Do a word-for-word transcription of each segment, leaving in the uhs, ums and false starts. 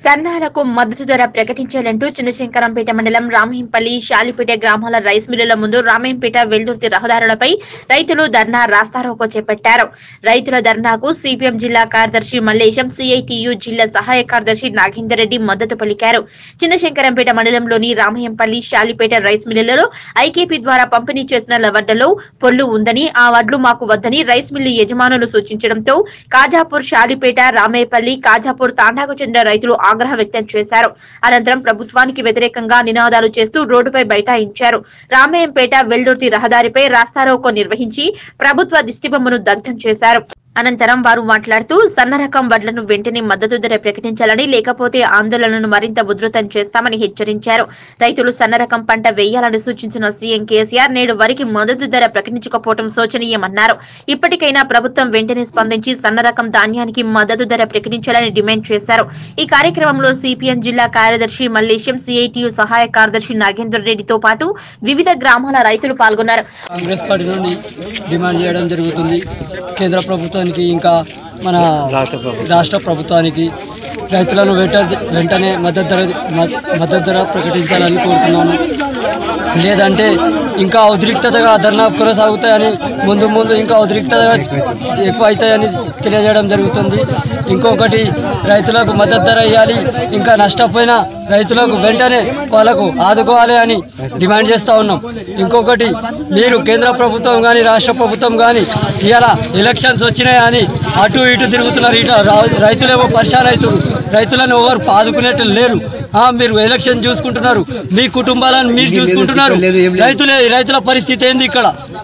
సన్నాలకు మద్దతు ధర ప్రకటించాలంటూ చిన్నశంకరంపేట మండలం రామహింపల్లి శాలిపేట గ్రామాల రైస్ మిల్లుల ముందు రామహింపేట వెల్దుర్తి రహదారులపై రైతులు ధర్నా రాస్తారోకో చేపట్టారు. రైతుల ధర్నాకు సిపిఎం జిల్లా కార్యదర్శి మల్లేశం, సిఐటియు జిల్లా సహాయ కార్యదర్శి నాగేందర్ రెడ్డి మద్దతు పలికారు. చిన్నశంకరంపేట మండలంలోని రామహింపల్లి శాలిపేట రైస్ మిల్లులలో ఐకేపీ ద్వారా పంపిణీ చేసిన వడ్లలో పొల్లు ఉందని, ఆ వడ్లు మాకు వద్దని రైస్ మిల్లు యజమానులు సూచించడంతో కాజాపూర్, శాలిపేట, రామేపల్లి, కాజాపూర్ తాండాకు చెందిన రైతులు ఆగ్రహం వ్యక్తం చేశారు. అనంతరం ప్రభుత్వానికి వ్యతిరేకంగా నినాదాలు చేస్తూ రోడ్డుపై బైఠాయించారు. రామేయంపేట వెల్దుర్తి రహదారిపై రాస్తారోకో నిర్వహించి ప్రభుత్వ దిష్టిబొమ్మను దగ్ధం చేశారు. అనంతరం వారు మాట్లాడుతూ సన్న రకం వడ్లను వెంటనే మద్దతు ధర ప్రకటించాలని, లేకపోతే ఆందోళనను మరింత ఉధృతం చేస్తామని హెచ్చరించారు. రైతులు సన్న రకం పంట వేయాలని సూచించిన సీఎం కేసీఆర్ నేడు వరికి మద్దతు ధర ప్రకటించకపోవడం శోచనీయమన్నారు. ఇప్పటికైనా ప్రభుత్వం వెంటనే స్పందించి సన్న రకం ధాన్యానికి మద్దతు ధర ప్రకటించాలని డిమాండ్ చేశారు. ఈ కార్యక్రమంలో సిపిఎం జిల్లా కార్యదర్శి మల్లేశం, సిఐటియు సహాయ కార్యదర్శి నాగేందర్ రెడ్డితో పాటు వివిధ గ్రామాల రైతులు పాల్గొన్నారు. కాంగ్రెస్ పార్టీ నుండి డిమాండ్ చేయడం జరుగుతుంది. కేంద్ర ప్రభుత్వం ఇంకా మన రాష్ట్ర ప్రభుత్వానికి రైతులను వెంట వెంటనే మద్దతు ధర మద్దతు ధర ప్రకటించాలని కోరుతున్నాను. లేదంటే ఇంకా ఉద్రిక్తతగా ధర్నా కొనసాగుతాయని, ముందు ముందు ఇంకా ఉద్రిక్తతగా ఎక్కువ అవుతాయని తెలియజేయడం జరుగుతుంది. ఇంకొకటి, రైతులకు మద్దతు ధర ఇవ్వాలి, ఇంకా నష్టపోయిన రైతులకు వెంటనే వాళ్ళకు ఆదుకోవాలి అని డిమాండ్ చేస్తూ ఉన్నాం. ఇంకొకటి, మీరు కేంద్ర ప్రభుత్వం కానీ రాష్ట్ర ప్రభుత్వం కానీ ఇలా ఎలక్షన్స్ వచ్చినాయని అటు ఇటు తిరుగుతున్నారు. ఇటు రైతులేమో పరిశాన్ అవుతారు, రైతులను ఎవరు ఆదుకునేట్టు లేరు. మీరు ఎలక్షన్ చూసుకుంటున్నారు, మీ కుటుంబాలను మీరు చూసుకుంటున్నారు. రైతులే రైతుల పరిస్థితి ఏంది? ఇక్కడ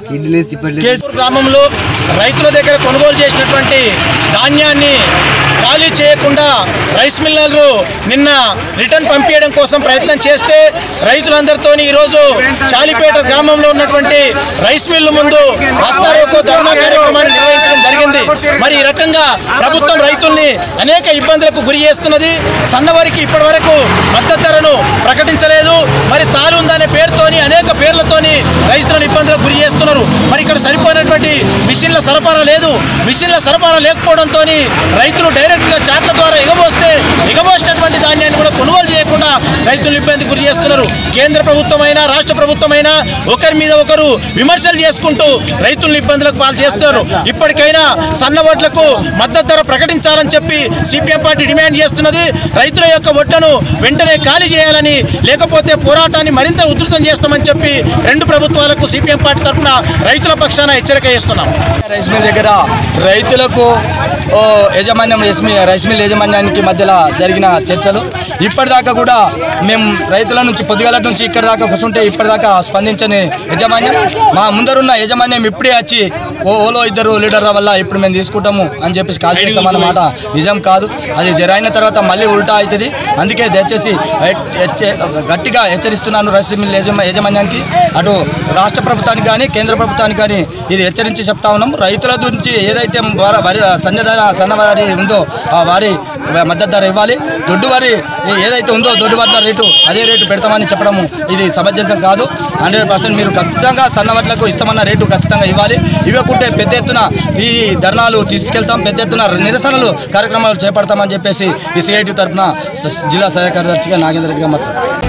గ్రామంలో రైతుల దగ్గర కొనుగోలు చేసినటువంటి ధాన్యాన్ని ఖాళీ చేయకుండా రైస్ మిల్లర్లు నిన్న రిటర్న్ పంపించడం కోసం ప్రయత్నం చేస్తే రైతులందరితో ఈరోజు చాలిపేట గ్రామంలో ఉన్నటువంటి రైస్ మిల్లు ముందు రాస్తారోకో ధర్నా కార్యక్రమాన్ని నిర్వహించడం జరిగింది. మరి ఈ రకంగా ప్రభుత్వం రైతుల్ని అనేక ఇబ్బందులకు గురి చేస్తున్నది. సన్నవారికి ఇప్పటి వరకు మద్దతు ధరను ప్రకటించలేదు. మరి తాలు ఉందనే పేరుతోని అనేక పేర్లతోని రైతులను ఇబ్బందులకు గురి చేస్తున్నారు. మరి ఇక్కడ సరిపోయినటువంటి మిషన్ల సరఫరా లేదు. మిషన్ల సరఫరా లేకపోవడంతో రైతులు డైరెక్ట్గా చాట్ల ద్వారా ఎగబోస్తే ఎగబోసినటువంటి ధాన్యాన్ని కూడా కొనుగోలు చేయకుండా రైతులు ఇబ్బంది గురి చేస్తున్నారు. కేంద్ర ప్రభుత్వమైనా రాష్ట్ర ప్రభుత్వమైనా ఒకరి మీద ఒకరు విమర్శలు చేసుకుంటూ రైతులను ఇబ్బందులకు పాలు చేస్తున్నారు. ఇప్పటికైనా సన్న వడ్లకు మద్దతు ధర ప్రకటించాలని చెప్పి సిపిఎం పార్టీ డిమాండ్ చేస్తున్నది. రైతుల యొక్క వడ్లను వెంటనే ఖాళీ చేయాలని, లేకపోతే పోరాటాన్ని మరింత ఉధృతం చేస్తామని చెప్పి రెండు ప్రభుత్వాలకు సిపిఎం పార్టీ తరఫున రైతుల పక్షాన హెచ్చరిక చేస్తున్నాం. రైస్ మిల్ దగ్గర రైతులకు యజమాన్యం రైస్ మిల్ యాజమాన్యానికి మధ్యలో జరిగిన చర్చలు ఇప్పటిదాకా కూడా మేము రైతుల నుంచి పొద్దుగాల నుంచి ఇక్కడ దాకా కూర్చుంటే ఇప్పటిదాకా స్పందించని యజమాన్యం, మా ముందరున్న యజమాన్యం ఇప్పుడే వచ్చి ఓలో ఇద్దరు లీడర్ల వల్ల ఇప్పుడు మేము తీసుకుంటాము అని చెప్పేసి కాల్ చేస్తామన్నమాట. నిజం కాదు, అది జరిగిన తర్వాత మళ్ళీ ఉల్టా అవుతుంది. అందుకే దయచేసి గట్టిగా హెచ్చరిస్తున్నాను రైస్ మిల్ యాజమాన్యానికి, అటు రాష్ట్ర ప్రభుత్వానికి కానీ కేంద్ర ప్రభుత్వానికి కానీ ఇది హెచ్చరించి చెప్తా ఉన్నాము. రైతుల నుంచి ఏదైతే వరి సన్నధర సన్నవారి ఉందో ఆ వారి మద్దతు ధర ఇవ్వాలి. దొడ్డు వారి ఏదైతే ఉందో దొడ్డు వడ్ల రేటు అదే రేటు పెడతామని చెప్పడము ఇది సమంజసం కాదు. హండ్రెడ్ పర్సెంట్ మీరు ఖచ్చితంగా సన్న వడ్లకు ఇస్తామన్న రేటు ఖచ్చితంగా ఇవ్వాలి. ఇవ్వకుంటే పెద్ద ఎత్తున ఈ ధర్నాలు తీసుకెళ్తాం, పెద్ద ఎత్తున నిరసనలు కార్యక్రమాలు చేపడతామని చెప్పేసి ఈ సిఐటి తరఫున జిల్లా సహాయ కార్యదర్శిగా నాగేంద్ర రెడ్డిగా మాట్లాడుతారు.